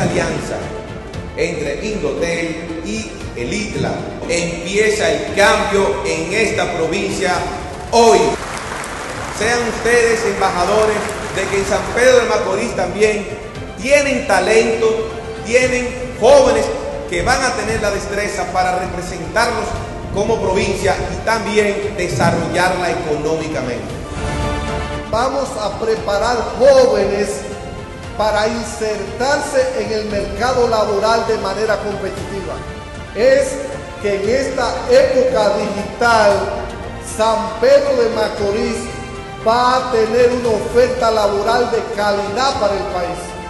esta alianza entre Indotel y el ITLA empieza el cambio en esta provincia hoy. Sean ustedes embajadores de que en San Pedro de Macorís también tienen talento, tienen jóvenes que van a tener la destreza para representarnos como provincia y también desarrollarla económicamente. Vamos a preparar jóvenes para insertarse en el mercado laboral de manera competitiva. Es que en esta época digital, San Pedro de Macorís va a tener una oferta laboral de calidad para el país.